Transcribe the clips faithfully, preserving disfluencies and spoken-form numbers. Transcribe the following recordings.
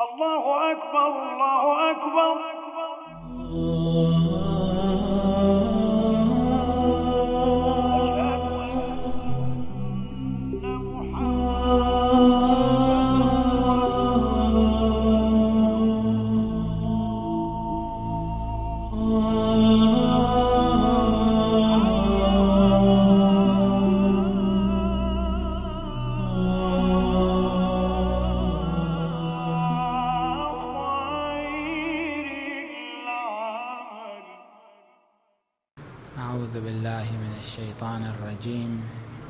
الله أكبر الله أكبر. أعوذ بالله من الشيطان الرجيم.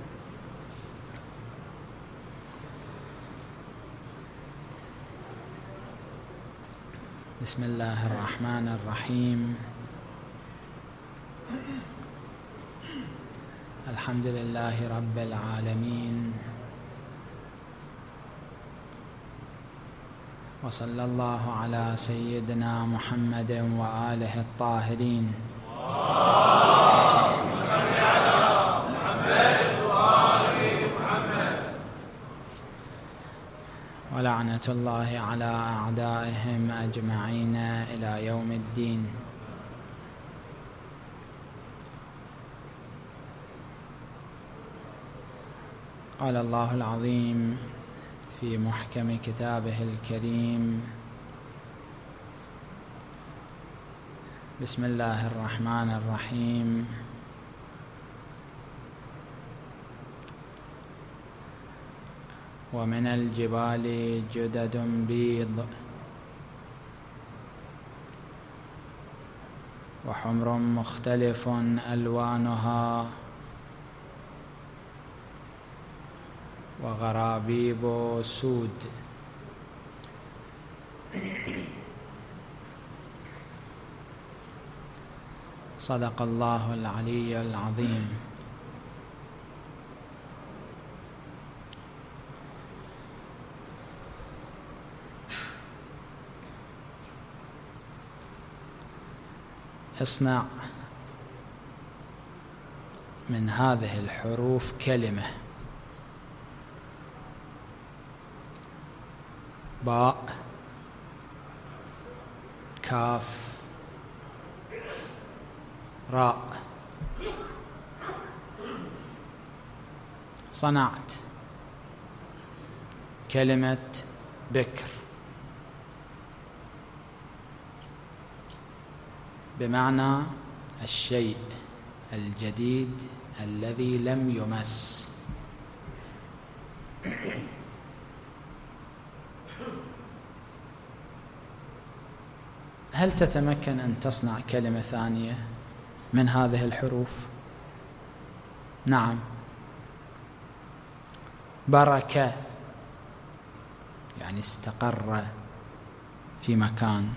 بسم الله الرحمن الرحيم. الحمد لله رب العالمين، وصلى الله على سيدنا محمد وآله الطاهرين. ولعنة الله على أعدائهم أجمعين إلى يوم الدين. قال الله العظيم في محكم كتابه الكريم: بسم الله الرحمن الرحيم. ومن الجبال جدد بيض وحمر مختلف ألوانها وغرابيب سود. صدق الله العلي العظيم. اصنع من هذه الحروف كلمة: باء، كاف، راء. صنعت كلمة بكر، بمعنى الشيء الجديد الذي لم يمس. هل تتمكن أن تصنع كلمة ثانية من هذه الحروف؟ نعم. بركة يعني استقر في مكان.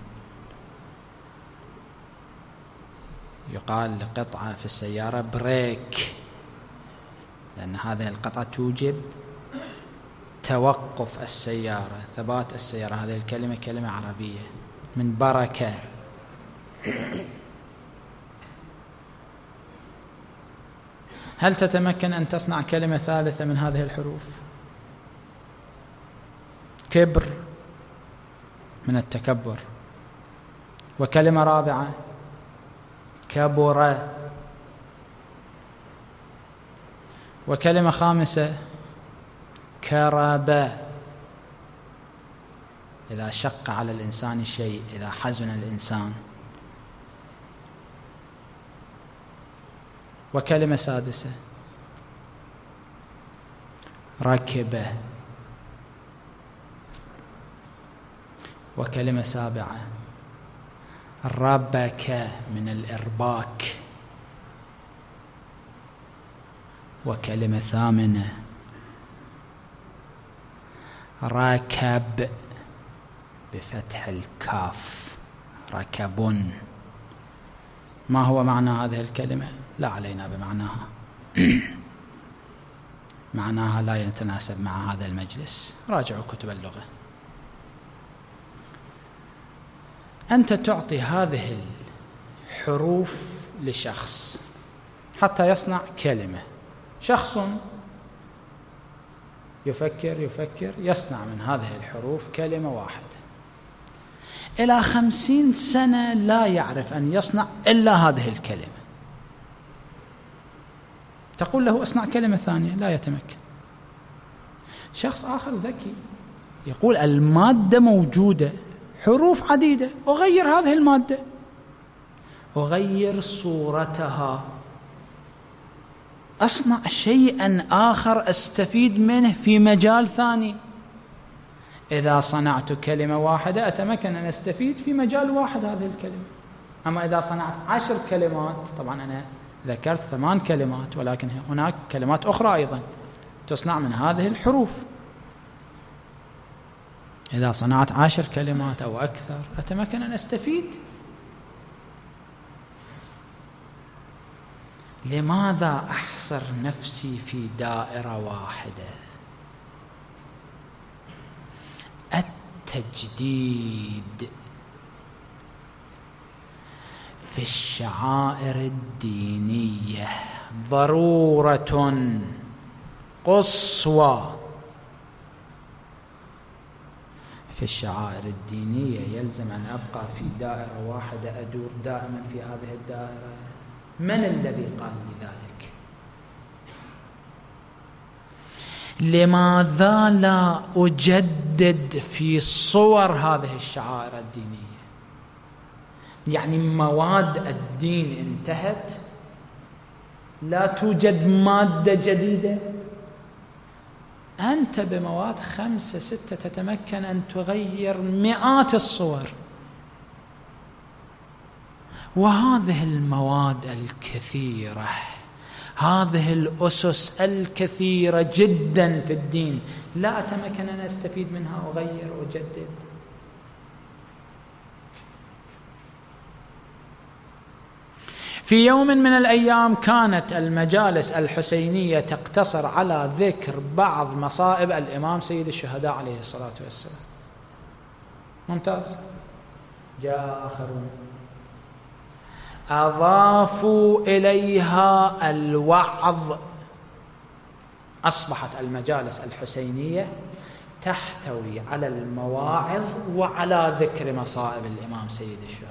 يقال لقطعة في السيارة بريك، لأن هذه القطعة توجب توقف السيارة، ثبات السيارة. هذه الكلمة كلمة عربية من بركة. هل تتمكن أن تصنع كلمة ثالثة من هذه الحروف؟ كبر من التكبر. وكلمة رابعة كبر. وكلمة خامسة كرب، إذا شق على الإنسان شيء، إذا حزن الإنسان. وكلمة سادسة ركب. وكلمة سابعة ربك من الإرباك. وكلمة ثامنة ركب بفتح الكاف، ركب. ما هو معنى هذه الكلمة؟ لا علينا بمعناها. معناها لا يتناسب مع هذا المجلس، راجعوا كتب اللغة. أنت تعطي هذه الحروف لشخص حتى يصنع كلمة. شخص يفكر يفكر يصنع من هذه الحروف كلمة واحدة. إلى خمسين سنة لا يعرف أن يصنع إلا هذه الكلمة. تقول له اصنع كلمة ثانية لا يتمكن. شخص آخر ذكي يقول المادة موجودة، حروف عديدة، أغير هذه المادة، أغير صورتها، أصنع شيئا آخر أستفيد منه في مجال ثاني. إذا صنعت كلمة واحدة أتمكن أن أستفيد في مجال واحد هذه الكلمة. أما إذا صنعت عشر كلمات، طبعا أنا ذكرت ثمان كلمات ولكن هناك كلمات أخرى أيضا تصنع من هذه الحروف. إذا صنعت عشر كلمات أو أكثر أتمكن أن أستفيد. لماذا أحصر نفسي في دائرة واحدة؟ التجديد في الشعائر الدينية ضرورة قصوى. في الشعائر الدينية يلزم أن أبقى في دائرة واحدة، أدور دائما في هذه الدائرة. من الذي قال لي ذلك؟ لماذا لا أجدد في صور هذه الشعائر الدينية؟ يعني مواد الدين انتهت، لا توجد مادة جديدة. أنت بمواد خمسة ستة تتمكن أن تغير مئات الصور. وهذه المواد الكثيرة، هذه الأسس الكثيرة جدا في الدين، لا أتمكن أن أستفيد منها وأغير وأجدد. في يوم من الأيام كانت المجالس الحسينية تقتصر على ذكر بعض مصائب الإمام سيد الشهداء عليه الصلاة والسلام. ممتاز. جاء آخرون أضافوا إليها الوعظ. أصبحت المجالس الحسينية تحتوي على المواعظ وعلى ذكر مصائب الإمام سيد الشهداء.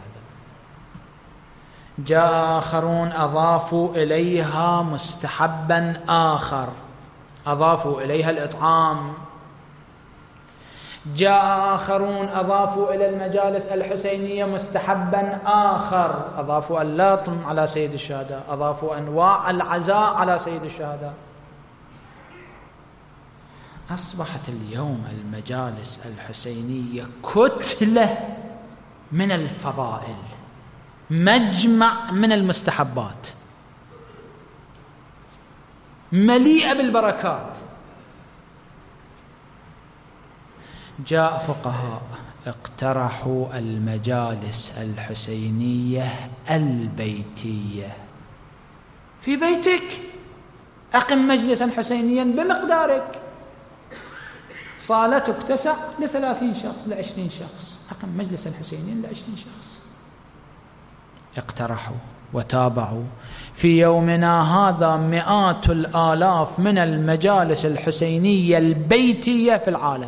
جاء آخرون أضافوا إليها مستحبا آخر، أضافوا إليها الإطعام. جاء آخرون أضافوا إلى المجالس الحسينية مستحبا آخر، أضافوا اللطم على سيد الشهداء، أضافوا أنواع العزاء على سيد الشهداء. أصبحت اليوم المجالس الحسينية كتلة من الفضائل، مجمع من المستحبات، مليئة بالبركات. جاء فقهاء اقترحوا المجالس الحسينية البيتية. في بيتك أقم مجلسا حسينيا بمقدارك، صالتك تسع لثلاثين شخص لعشرين شخص، أقم مجلسا حسينيا لعشرين شخص. اقترحوا وتابعوا. في يومنا هذا مئات الآلاف من المجالس الحسينية البيتية في العالم.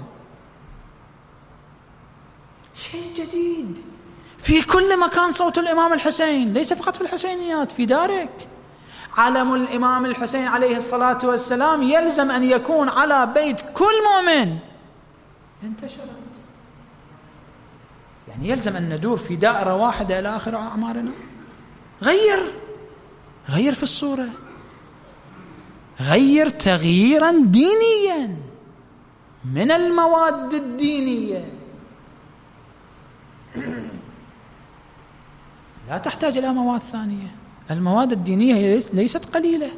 شيء جديد. في كل مكان صوت الإمام الحسين، ليس فقط في الحسينيات، في دارك. علم الإمام الحسين عليه الصلاة والسلام يلزم أن يكون على بيت كل مؤمن. انتشرت. يعني يلزم أن ندور في دائرة واحدة إلى آخر أعمارنا. غير غير في الصورة، غير تغييرا دينيا من المواد الدينية. لا تحتاج إلى مواد ثانية. المواد الدينية ليست قليلة.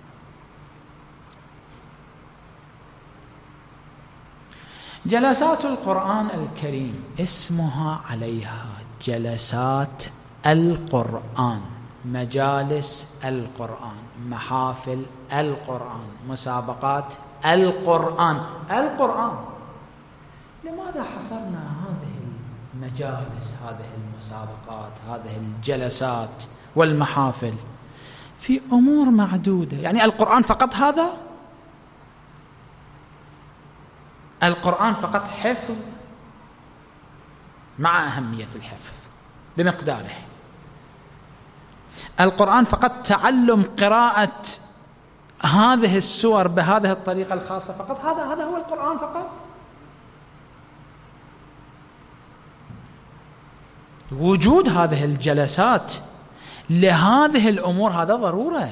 جلسات القرآن الكريم اسمها عليها جلسات القرآن، مجالس القرآن، محافل القرآن، مسابقات القرآن. القرآن. لماذا حصرنا هذه المجالس، هذه المسابقات، هذه الجلسات والمحافل في أمور معدودة؟ يعني القرآن فقط هذا؟ القرآن فقط حفظ؟ مع أهمية الحفظ بمقداره. القرآن فقط تعلم قراءة هذه السور بهذه الطريقة الخاصة فقط، هذا هذا هو القرآن فقط. وجود هذه الجلسات لهذه الأمور هذا ضرورة،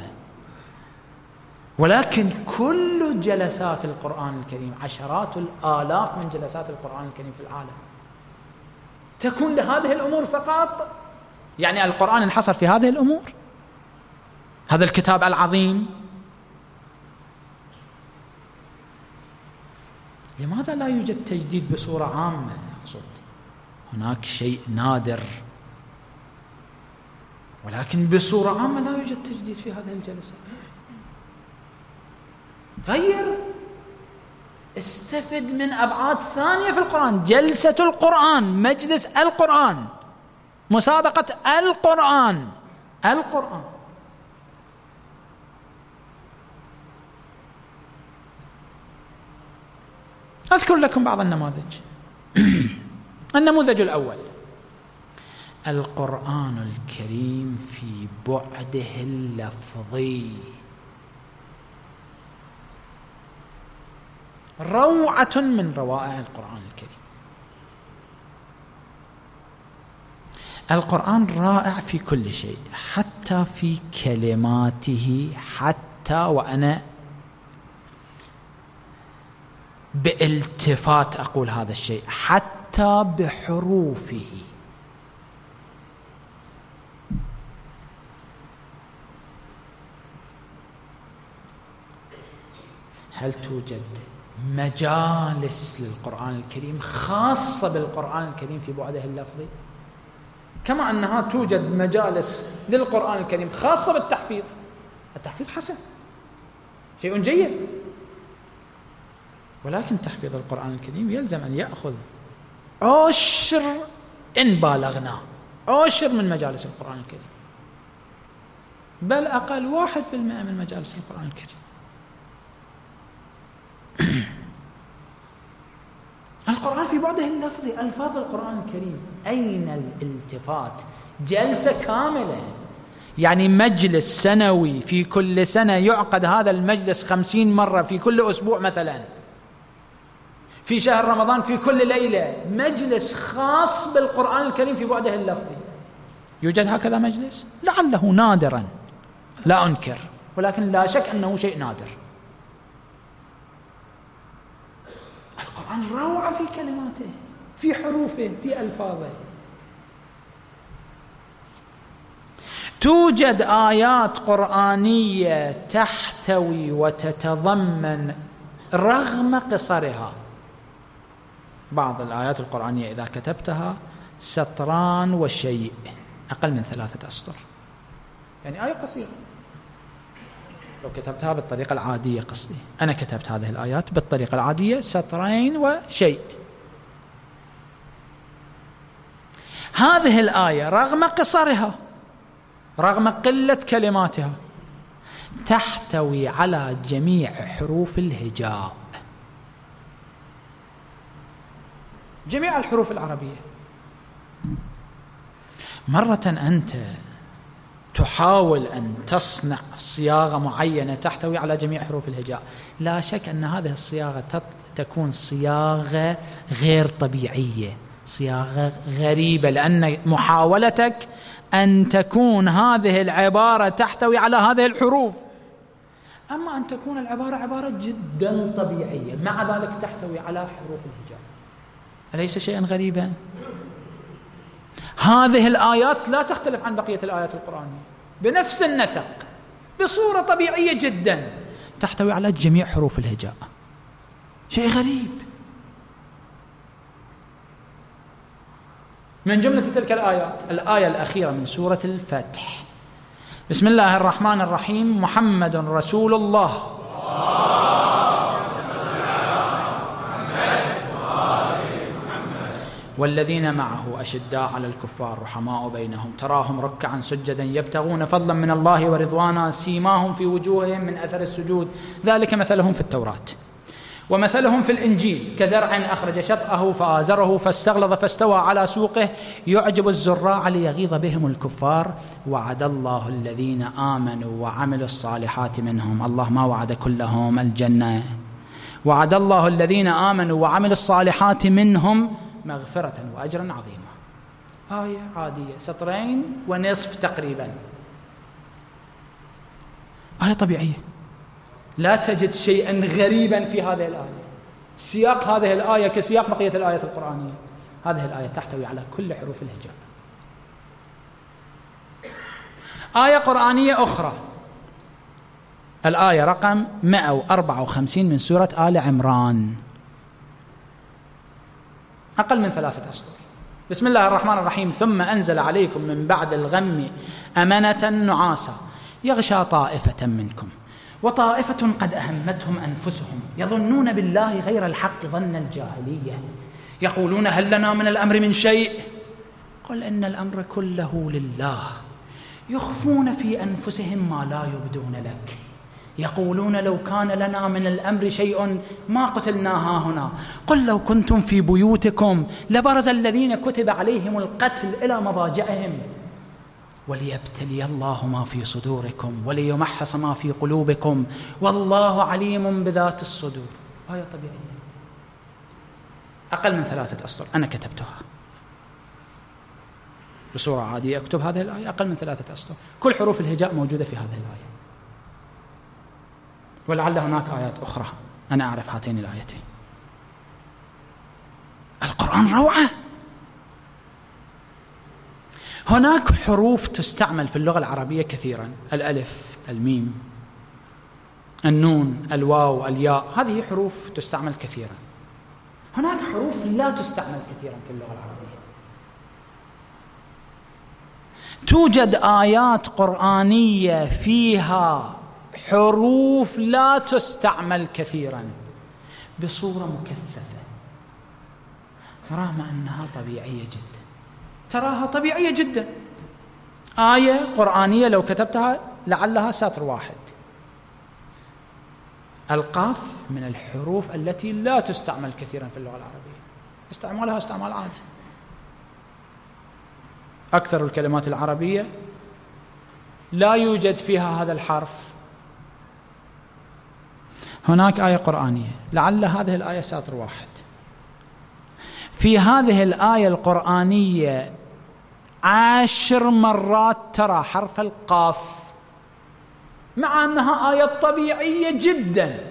ولكن كل جلسات القرآن الكريم، عشرات الآلاف من جلسات القرآن الكريم في العالم، تكون لهذه الأمور فقط. يعني القرآن انحصر في هذه الأمور، هذا الكتاب العظيم. لماذا لا يوجد تجديد بصورة عامة؟ أقصد هناك شيء نادر، ولكن بصورة عامة لا يوجد تجديد في هذه الجلسة. غير، استفد من أبعاد ثانية في القرآن. جلسة القرآن، مجلس القرآن، مسابقة القرآن، القرآن. أذكر لكم بعض النماذج. النموذج الأول: القرآن الكريم في بعده اللفظي روعة من روائع القرآن الكريم. القرآن رائع في كل شيء، حتى في كلماته، حتى وأنا بالتفات أقول هذا الشيء، حتى بحروفه. هل توجد مجالس للقرآن الكريم خاصة بالقرآن الكريم في بعده اللفظي؟ كما أنها توجد مجالس للقرآن الكريم خاصة بالتحفيظ. التحفيظ حسن، شيء جيد، ولكن تحفيظ القرآن الكريم يلزم أن يأخذ عشر إن بالغنا، عشر من مجالس القرآن الكريم، بل أقل واحد بالمئة من مجالس القرآن الكريم. القرآن في بعده اللفظي، ألفاظ القرآن الكريم، أين الالتفات؟ جلسة كاملة، يعني مجلس سنوي، في كل سنة يعقد هذا المجلس خمسين مرة، في كل أسبوع مثلا، في شهر رمضان في كل ليلة مجلس خاص بالقرآن الكريم في بعده اللفظي. يوجد هكذا مجلس؟ لعله نادرا، لا أنكر، ولكن لا شك أنه شيء نادر. القرآن روعة في كلماته، في حروفه، في ألفاظه. توجد آيات قرآنية تحتوي وتتضمن رغم قصرها، بعض الآيات القرآنية إذا كتبتها سطران وشيء، أقل من ثلاثة أسطر، يعني آية قصيرة. لو كتبتها بالطريقة العادية، قصدي أنا كتبت هذه الآيات بالطريقة العادية سطرين وشيء. هذه الآية رغم قصرها، رغم قلة كلماتها، تحتوي على جميع حروف الهجاء، جميع الحروف العربية. مرة أنت تحاول أن تصنع صياغة معينة تحتوي على جميع حروف الهجاء، لا شك أن هذه الصياغة تكون صياغة غير طبيعية، صياغة غريبة، لأن محاولتك أن تكون هذه العبارة تحتوي على هذه الحروف، أما أن تكون العبارة عبارة جدا طبيعية مع ذلك تحتوي على حروف الهجاء، أليس شيئا غريبا؟ هذه الآيات لا تختلف عن بقية الآيات القرآنية، بنفس النسق، بصورة طبيعية جدا، تحتوي على جميع حروف الهجاء، شيء غريب. من جملة تلك الآيات الآية الأخيرة من سورة الفتح: بسم الله الرحمن الرحيم، محمد رسول الله والذين معه أشداء على الكفار رحماء بينهم تراهم ركعا سجدا يبتغون فضلا من الله ورضوانا سيماهم في وجوههم من أثر السجود ذلك مثلهم في التوراة. ومثلهم في الإنجيل كزرع أخرج شطأه فآزره فاستغلظ فاستوى على سوقه يعجب الزراع ليغيظ بهم الكفار وعد الله الذين آمنوا وعملوا الصالحات منهم. الله ما وعد كلهم الجنة، وعد الله الذين آمنوا وعملوا الصالحات منهم مغفرة وأجرا عظيما. آية عادية سطرين ونصف تقريبا، آية طبيعية، لا تجد شيئا غريبا في هذه الآية. سياق هذه الآية كسياق بقية الآيات القرآنية. هذه الآية تحتوي على كل حروف الهجاء. آية قرآنية أخرى، الآية رقم مئة وأربعة وخمسين من سورة آل عمران، أقل من ثلاثة أسطر. بسم الله الرحمن الرحيم: ثم أنزل عليكم من بعد الغم أمنة نعاسا يغشى طائفة منكم وطائفة قد أهمتهم أنفسهم يظنون بالله غير الحق ظن الجاهلية يقولون هل لنا من الأمر من شيء قل إن الأمر كله لله يخفون في أنفسهم ما لا يبدون لك يقولون لو كان لنا من الأمر شيء ما قتلنا هاهنا قل لو كنتم في بيوتكم لبرز الذين كتب عليهم القتل إلى مضاجعهم وليبتلي الله ما في صدوركم وليمحص ما في قلوبكم والله عليم بذات الصدور. آية طبيعية أقل من ثلاثة أسطر، أنا كتبتها بصورة عادية، أكتب هذه الآية أقل من ثلاثة أسطر، كل حروف الهجاء موجودة في هذه الآية، ولعل هناك آيات أخرى أنا أعرف هاتين الآيتين. القرآن روعة. هناك حروف تستعمل في اللغة العربية كثيرا، الألف، الميم، النون، الواو، الياء، هذه حروف تستعمل كثيرا. هناك حروف لا تستعمل كثيرا في اللغة العربية. توجد آيات قرآنية فيها حروف لا تستعمل كثيرا بصورة مكثفة رغم أنها طبيعية جدا، تراها طبيعية جدا. آية قرآنية لو كتبتها لعلها سطر واحد. القاف من الحروف التي لا تستعمل كثيرا في اللغة العربية، استعمالها استعمال عادي. أكثر الكلمات العربية لا يوجد فيها هذا الحرف. هناك آية قرآنية لعل هذه الآية سطر واحد. في هذه الآية القرآنية عشر مرات ترى حرف القاف مع أنها آية طبيعية جدا.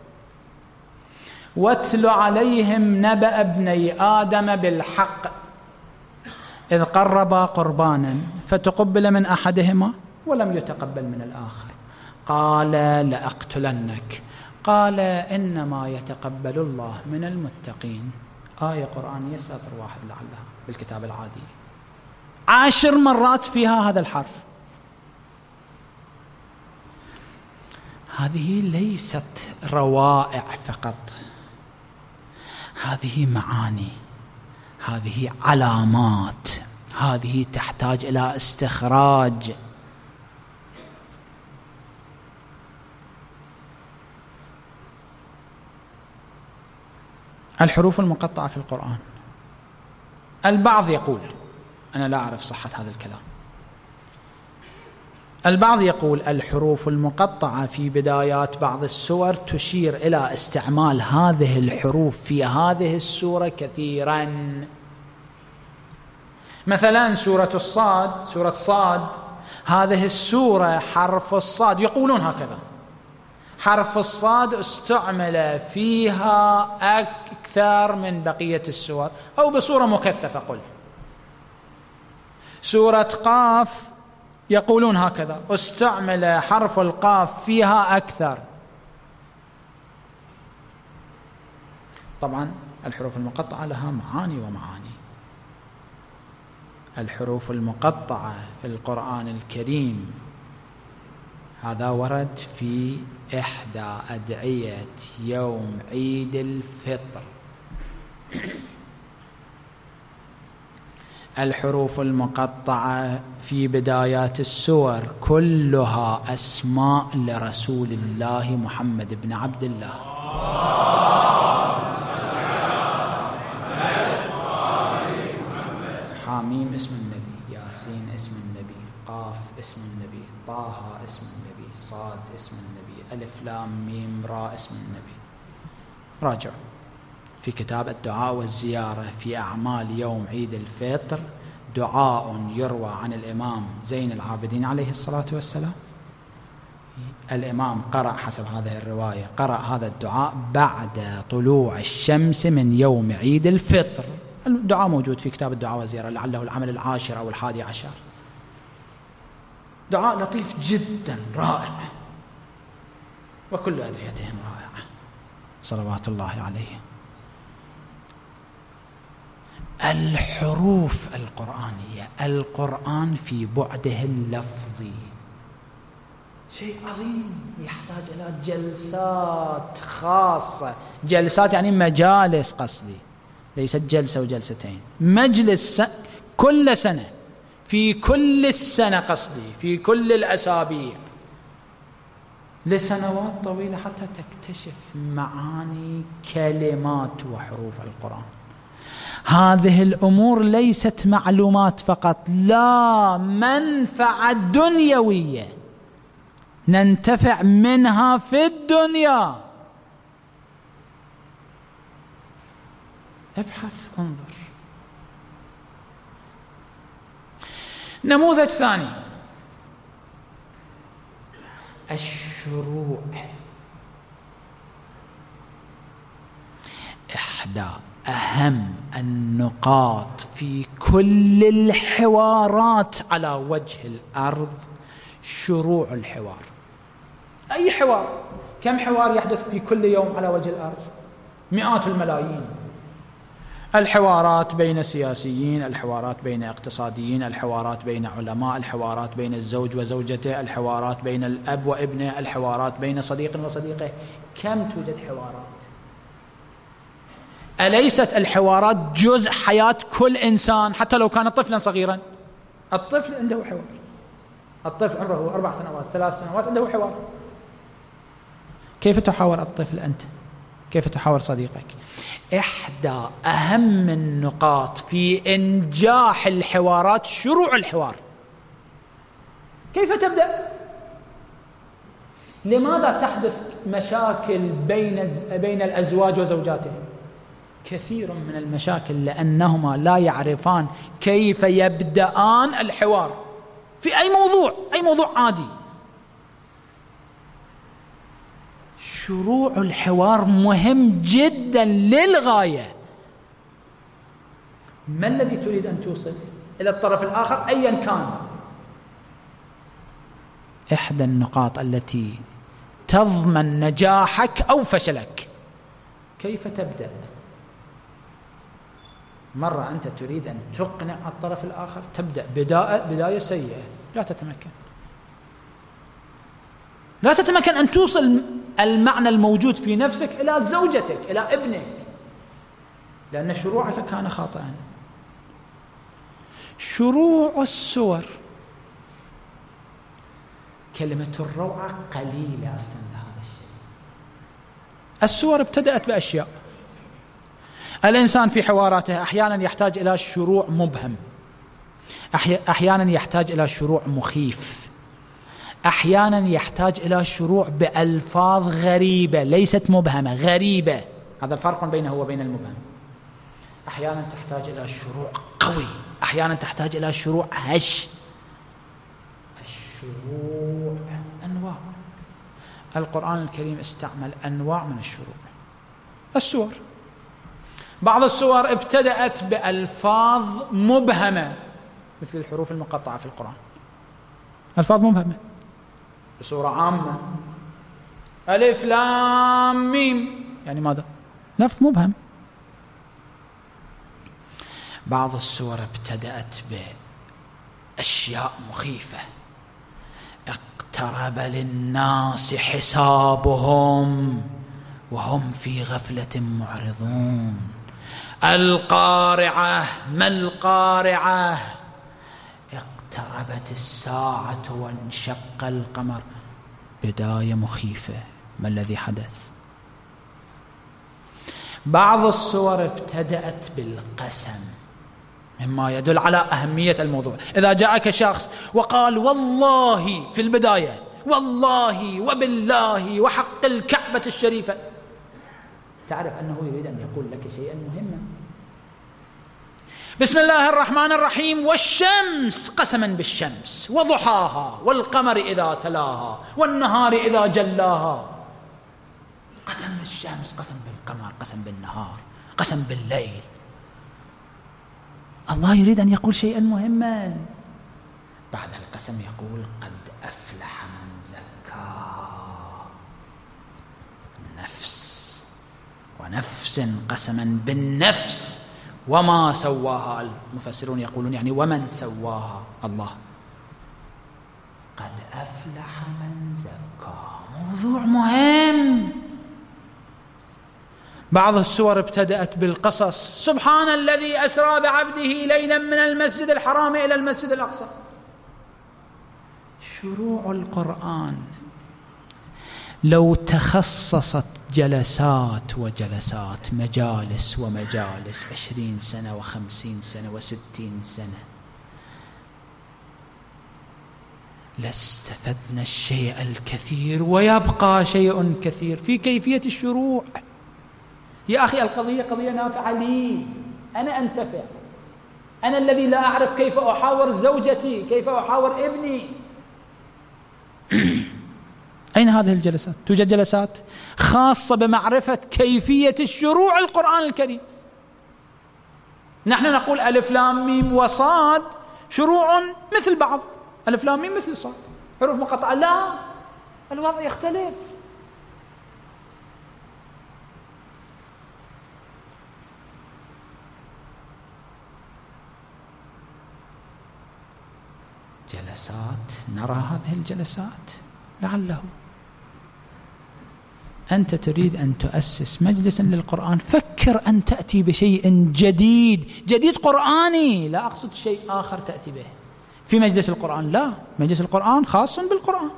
واتل عليهم نبأ ابني آدم بالحق إذ قربا قربانا فتقبل من أحدهما ولم يتقبل من الآخر قال لأقتلنك قال إنما يتقبل الله من المتقين. آية قرآنية سطر واحد لعلها بالكتاب العادي، عشر مرات فيها هذا الحرف. هذه ليست روائع فقط، هذه معاني، هذه علامات، هذه تحتاج إلى استخراج. الحروف المقطعة في القرآن، البعض يقول، أنا لا أعرف صحة هذا الكلام، البعض يقول الحروف المقطعة في بدايات بعض السور تشير إلى استعمال هذه الحروف في هذه السورة كثيرا. مثلا سورة الصاد، سورة صاد، هذه السورة حرف الصاد يقولون هكذا، حرف الصاد استعمل فيها أكثر من بقية السور أو بصورة مكثفة. قل سورة قاف يقولون هكذا، استعمل حرف القاف فيها أكثر. طبعا الحروف المقطعة لها معاني ومعاني. الحروف المقطعة في القرآن الكريم هذا ورد في إحدى أدعية يوم عيد الفطر. الحروف المقطعة في بدايات السور كلها أسماء لرسول الله محمد بن عبد الله. حاميم اسم النبي، ياسين اسم النبي، قاف اسم النبي، طه اسم النبي، صاد اسم النبي، ألف لام ميم راء اسم النبي. راجعوا في كتاب الدعاء والزيارة في أعمال يوم عيد الفطر دعاء يروى عن الإمام زين العابدين عليه الصلاة والسلام. الإمام قرأ حسب هذه الرواية قرأ هذا الدعاء بعد طلوع الشمس من يوم عيد الفطر. الدعاء موجود في كتاب الدعاء والزيارة، لعله العمل العاشر أو الحادي عشر. دعاء لطيف جدا رائع، وكل أدعيتهم رائعة صلوات الله عليه. الحروف القرآنية، القرآن في بعده اللفظي شيء عظيم يحتاج إلى جلسات خاصة. جلسات يعني مجالس، قصدي ليست جلسة وجلستين، مجلس كل سنة، في كل السنة، قصدي في كل الأسابيع، لسنوات طويلة حتى تكتشف معاني كلمات وحروف القرآن. هذه الأمور ليست معلومات فقط، لا، منفعة دنيوية ننتفع منها في الدنيا. ابحث، انظر. نموذج ثاني، الشروع. إحدى أهم النقاط في كل الحوارات على وجه الأرض شروع الحوار. أي حوار، كم حوار يحدث في كل يوم على وجه الأرض؟ مئات الملايين. الحوارات بين سياسيين، الحوارات بين اقتصاديين، الحوارات بين علماء، الحوارات بين الزوج وزوجته، الحوارات بين الأب وابنه، الحوارات بين صديق وصديقه. كم توجد حوارات؟ أليست الحوارات جزء حياة كل إنسان حتى لو كان طفلا صغيرا؟ الطفل عنده حوار، الطفل عمره أربع سنوات ثلاث سنوات عنده حوار. كيف تحاور الطفل أنت؟ كيف تحاور صديقك؟ إحدى أهم النقاط في إنجاح الحوارات شروع الحوار. كيف تبدأ؟ لماذا تحدث مشاكل بين بين الأزواج وزوجاتهم؟ كثير من المشاكل لأنهما لا يعرفان كيف يبدأان الحوار في أي موضوع، أي موضوع عادي. شروع الحوار مهم جدا للغاية. ما الذي تريد أن توصل إلى الطرف الآخر أيا كان؟ إحدى النقاط التي تضمن نجاحك أو فشلك. كيف تبدأ؟ مرة أنت تريد أن تقنع الطرف الآخر، تبدأ بداية بداية سيئة، لا تتمكن لا تتمكن أن توصل المعنى الموجود في نفسك إلى زوجتك، إلى ابنك، لأن شروعك كان خاطئا. شروع السور، كلمة الروعة قليلة أصلا هذا الشيء. السور ابتدأت بأشياء. الإنسان في حواراته أحيانا يحتاج إلى شروع مبهم، أحيانا يحتاج إلى شروع مخيف، أحيانا يحتاج إلى شروع بألفاظ غريبة ليست مبهمة، غريبة. هذا فرق بينه وبين المبهم. أحيانا تحتاج إلى شروع قوي، أحيانا تحتاج إلى شروع هش. الشروع أنواع. القرآن الكريم استعمل أنواع من الشروع. السور، بعض السور ابتدأت بألفاظ مبهمة مثل الحروف المقطعة في القرآن، ألفاظ مبهمة بصورة عامة. ألف لام ميم يعني ماذا؟ لفظ مبهم. بعض السور ابتدأت بأشياء مخيفة. اقترب للناس حسابهم وهم في غفلة معرضون. القارعة، ما القارعة؟ اقتربت الساعة وانشق القمر. بداية مخيفة، ما الذي حدث؟ بعض السور ابتدأت بالقسم. مما يدل على أهمية الموضوع. إذا جاءك شخص وقال والله في البداية والله وبالله وحق الكعبة الشريفة، تعرف أنه يريد أن يقول لك شيئا مهما. بسم الله الرحمن الرحيم، والشمس قسما بالشمس وضحاها والقمر إذا تلاها والنهار إذا جلاها. قسم بالشمس، قسم بالقمر، قسم بالنهار، قسم بالليل. الله يريد أن يقول شيئا مهما. بعد القسم يقول قد أفلح من زكاها. نفس، ونفس قسما بالنفس وما سواها. المفسرون يقولون يعني ومن سواها الله. قد أفلح من زكاها، موضوع مهم. بعض السور ابتدأت بالقصص. سبحان الذي أسرى بعبده ليلا من المسجد الحرام إلى المسجد الأقصى. شروع القرآن لو تخصصت جلسات وجلسات، مجالس ومجالس، عشرين سنة وخمسين سنة وستين سنة، لاستفدنا الشيء الكثير، ويبقى شيء كثير في كيفية الشروع. يا أخي القضية قضية نافعة لي، أنا أنتفع، أنا الذي لا أعرف كيف أحاور زوجتي، كيف أحاور ابني. أين هذه الجلسات؟ توجد جلسات خاصة بمعرفة كيفية الشروع القرآن الكريم. نحن نقول ألف لام ميم وصاد شروع مثل بعض، ألف لام ميم مثل صاد، حروف مقطعة. لا، الوضع يختلف. جلسات، نرى هذه الجلسات لعله أنت تريد أن تؤسس مجلسا للقرآن، فكر أن تأتي بشيء جديد، جديد قرآني، لا أقصد شيء آخر تأتي به في مجلس القرآن. لا، مجلس القرآن خاص بالقرآن،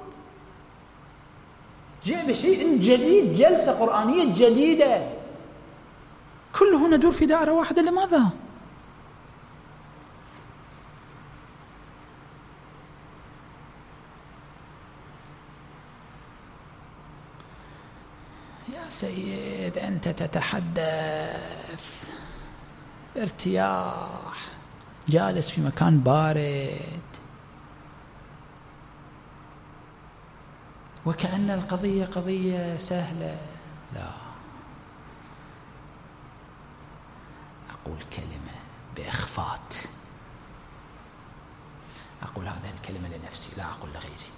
جاء بشيء جديد، جلسة قرآنية جديدة. كله ندور في دائرة واحدة، لماذا؟ يا سيد أنت تتحدث بارتياح، جالس في مكان بارد، وكأن القضية قضية سهلة. لا، أقول كلمة بإخفات، أقول هذه الكلمة لنفسي، لا أقول لغيري.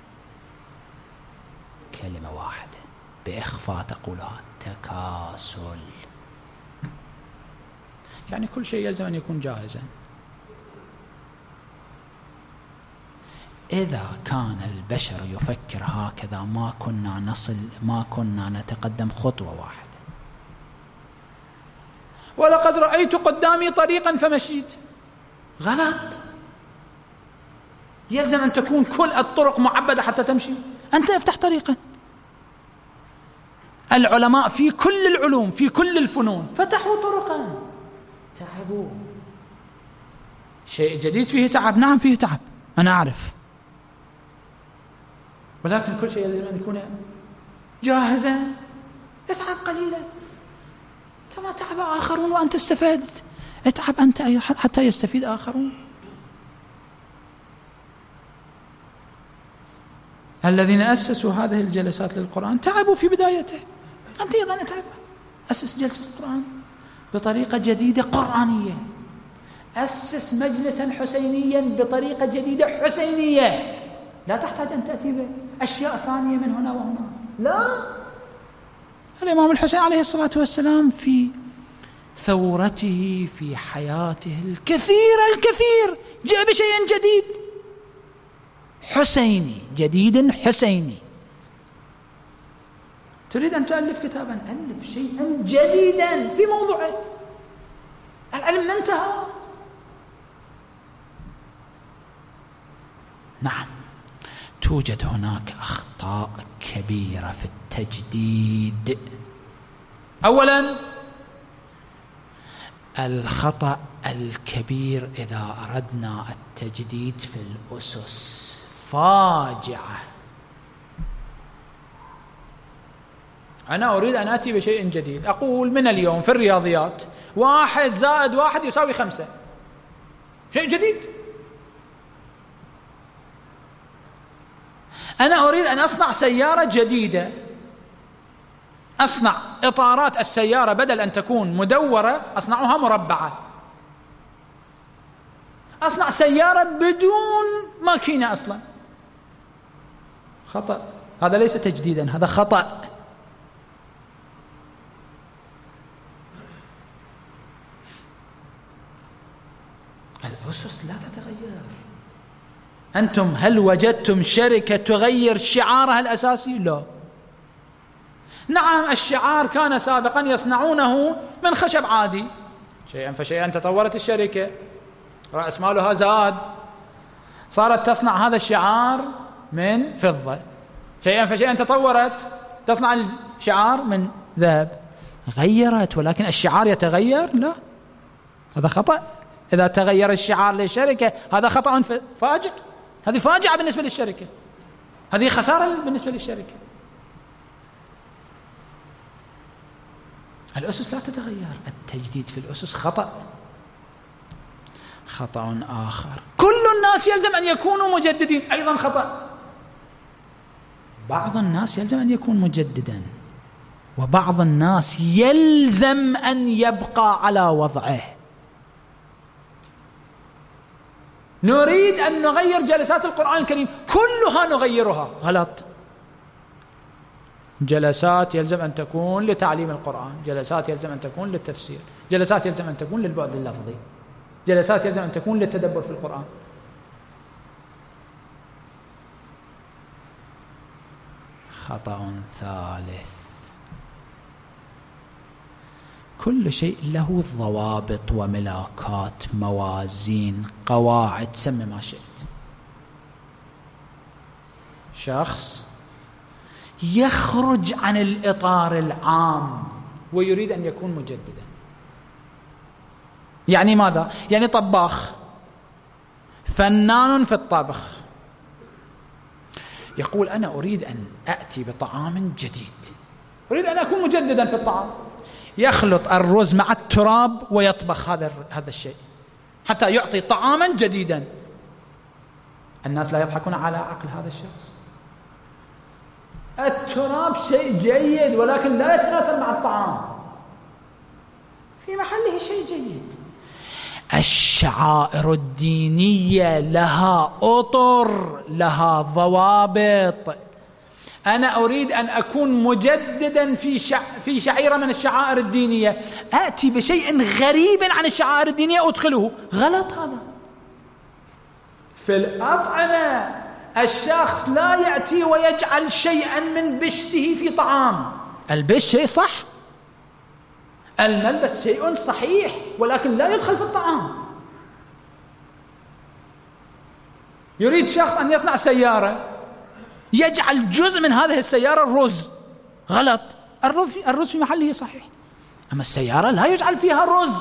كلمة واحدة بإخفاء تقولها، تكاسل. يعني كل شيء يلزم أن يكون جاهزا. إذا كان البشر يفكر هكذا ما كنا نصل، ما كنا نتقدم خطوة واحدة. ولقد رأيت قدامي طريقا فمشيت. غلط، يلزم أن تكون كل الطرق معبدة حتى تمشي. أنت افتح طريقا. العلماء في كل العلوم، في كل الفنون، فتحوا طرقا، تعبوا. شيء جديد فيه تعب، نعم فيه تعب، أنا أعرف، ولكن كل شيء يجب أن يكون جاهزا. اتعب قليلا كما تعب آخرون وأنت استفدت، اتعب أنت حتى يستفيد آخرون. الذين أسسوا هذه الجلسات للقرآن تعبوا في بدايته، أنت أيضا اتعب، أسس جلسة القرآن بطريقة جديدة قرآنية، أسس مجلسا حسينيا بطريقة جديدة حسينية، لا تحتاج أن تأتي بأشياء ثانية من هنا وهنا. لا، الإمام الحسين عليه الصلاة والسلام في ثورته في حياته الكثير الكثير جاء بشيء جديد حسيني، جديد حسيني. تريد أن تؤلف كتابا، ألف شيئا جديدا في موضوعه. العلم ما انتهى. نعم، توجد هناك أخطاء كبيرة في التجديد. أولا، الخطأ الكبير إذا أردنا التجديد في الأسس فاجعة. أنا أريد أن آتي بشيء جديد، أقول من اليوم في الرياضيات واحد زائد واحد يساوي خمسة، شيء جديد. أنا أريد أن أصنع سيارة جديدة، أصنع إطارات السيارة بدل أن تكون مدورة أصنعها مربعة، أصنع سيارة بدون ماكينة أصلا. خطأ، هذا ليس تجديدا، هذا خطأ. الأسس لا تتغير. أنتم هل وجدتم شركة تغير شعارها الأساسي؟ لا. نعم الشعار كان سابقا يصنعونه من خشب عادي، شيئا فشيئا تطورت الشركة، رأس مالها زاد، صارت تصنع هذا الشعار من فضة، شيئا فشيئا تطورت تصنع الشعار من ذهب، غيرت، ولكن الشعار يتغير؟ لا، هذا خطأ. إذا تغير الشعار للشركة هذا خطأ فاجع، هذه فاجعة بالنسبة للشركة، هذه خسارة بالنسبة للشركة. الأسس لا تتغير، التجديد في الأسس خطأ. خطأ آخر، كل الناس يلزم أن يكونوا مجددين، أيضا خطأ. بعض الناس يلزم أن يكون مجددا، وبعض الناس يلزم أن يبقى على وضعه. نريد أن نغير جلسات القرآن الكريم، كلها نغيرها، غلط. جلسات يلزم أن تكون لتعليم القرآن، جلسات يلزم أن تكون للتفسير، جلسات يلزم أن تكون للبعد اللفظي، جلسات يلزم أن تكون للتدبر في القرآن. خطأ ثالث، كل شيء له ضوابط وملاكات، موازين، قواعد، سمي ما شئت. شخص يخرج عن الإطار العام ويريد أن يكون مجددا. يعني ماذا؟ يعني طباخ فنان في الطبخ، يقول أنا أريد أن أأتي بطعام جديد، أريد أن أكون مجددا في الطعام، يخلط الرز مع التراب ويطبخ هذا هذا الشيء حتى يعطي طعاما جديدا. الناس لا يضحكون على عقل هذا الشخص. التراب شيء جيد ولكن لا يتناسب مع الطعام، في محله شيء جيد. الشعائر الدينية لها أطر، لها ضوابط. أنا أريد أن أكون مجددا في شع... في شعيرة من الشعائر الدينية، آتي بشيء غريب عن الشعائر الدينية أدخله، غلط. هذا في الأطعمة الشخص لا يأتي ويجعل شيئا من بشته في طعام. البش شيء صح، الملبس شيء صحيح، ولكن لا يدخل في الطعام. يريد شخص أن يصنع سيارة، يجعل جزء من هذه السيارة الرز، غلط. الرز الرز في محله صحيح، أما السيارة لا يجعل فيها رز.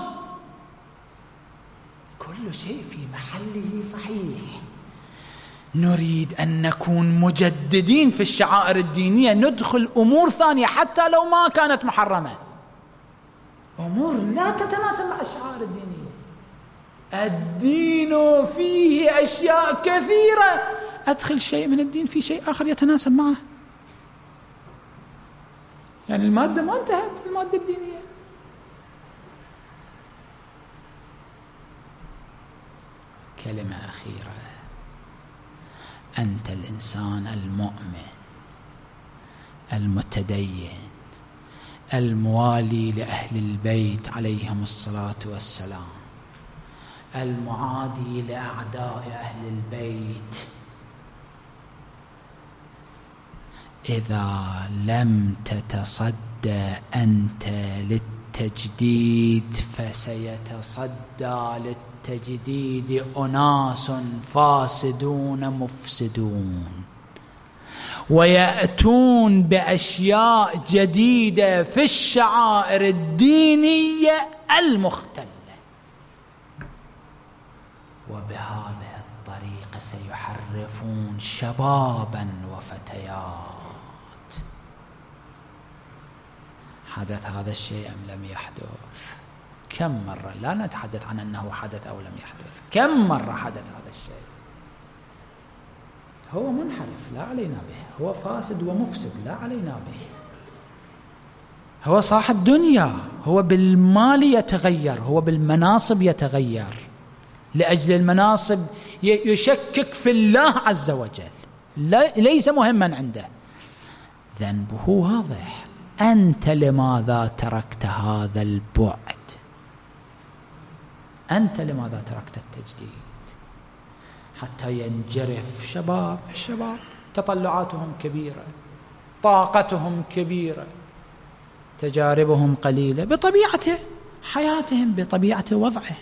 كل شيء في محله صحيح. نريد أن نكون مجددين في الشعائر الدينية، ندخل أمور ثانية حتى لو ما كانت محرمة، أمور لا تتناسب مع الشعائر الدينية. الدين فيه أشياء كثيرة، أدخل شيء من الدين في شيء آخر يتناسب معه. يعني المادة ما انتهت، المادة الدينية. كلمة أخيرة، أنت الإنسان المؤمن المتدين الموالي لأهل البيت عليهم الصلاة والسلام، المعادي لأعداء أهل البيت، إذا لم تتصدى أنت للتجديد فسيتصدى للتجديد أناس فاسدون مفسدون، ويأتون بأشياء جديدة في الشعائر الدينية المختلة. وبهذه الطريقة سيحرفون شبابا وفتيات. حدث هذا الشيء أم لم يحدث؟ كم مرة، لا نتحدث عن أنه حدث أو لم يحدث، كم مرة حدث هذا الشيء. هو منحرف لا علينا به، هو فاسد ومفسد لا علينا به، هو صاحب دنيا، هو بالمال يتغير، هو بالمناصب يتغير، لأجل المناصب يشكك في الله عز وجل، ليس مهما عنده. ذنبه واضح. أنت لماذا تركت هذا البعد؟ أنت لماذا تركت التجديد؟ حتى ينجرف شباب الشباب تطلعاتهم كبيرة، طاقتهم كبيرة، تجاربهم قليلة بطبيعته، حياتهم بطبيعة وضعه.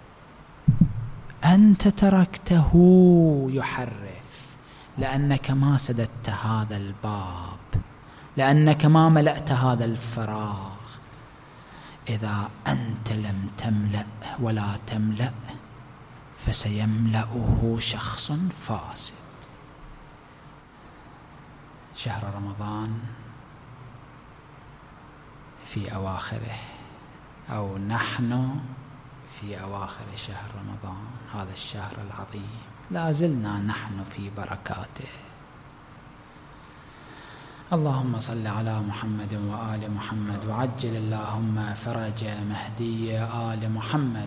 أنت تركته يحرف لأنك ما سددت هذا الباب، لأنك ما ملأت هذا الفراغ. إذا أنت لم تملأ ولا تملأ فسيملأه شخص فاسد. شهر رمضان في أواخره، أو نحن في أواخر شهر رمضان، هذا الشهر العظيم، لا زلنا نحن في بركاته. اللهم صل على محمد وآل محمد، وعجل اللهم فرج مهدي آل محمد.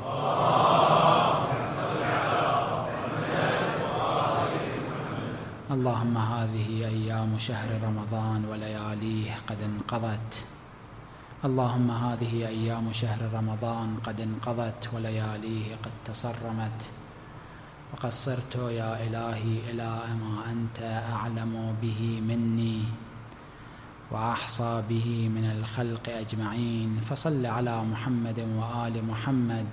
اللهم هذه أيام شهر رمضان ولياليه قد انقضت، اللهم هذه أيام شهر رمضان قد انقضت ولياليه قد تصرمت، وقد صرت يا إلهي إلى ما أنت أعلم به مني وأحصى به من الخلق أجمعين، فصل على محمد وآل محمد.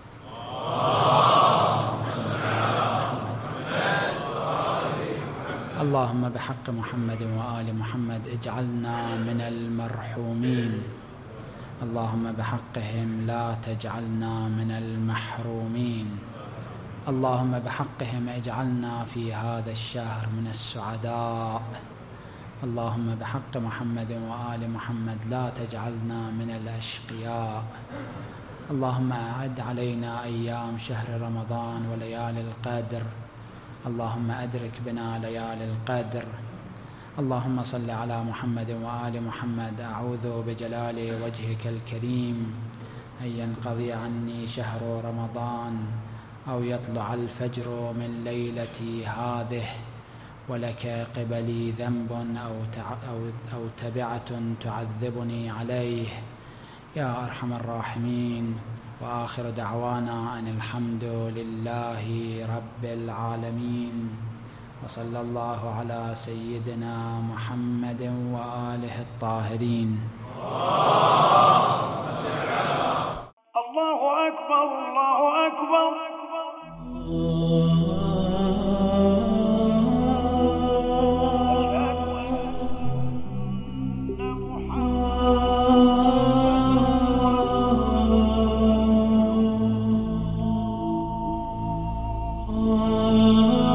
اللهم بحق محمد وآل محمد اجعلنا من المرحومين، اللهم بحقهم لا تجعلنا من المحرومين، اللهم بحقهم اجعلنا في هذا الشهر من السعداء، اللهم بحق محمد وآل محمد لا تجعلنا من الأشقياء. اللهم أعد علينا أيام شهر رمضان وليالي القدر، اللهم أدرك بنا ليالي القدر. اللهم صل على محمد وآل محمد. أعوذ بجلال وجهك الكريم أن ينقضي عني شهر رمضان أو يطلع الفجر من ليلتي هذه ولك قبلي ذنب أو, أو, أو تبعة تعذبني عليه يا أرحم الراحمين. وآخر دعوانا أن الحمد لله رب العالمين، وصلى الله على سيدنا محمد وآله الطاهرين. الله أكبر الله أكبر. Oh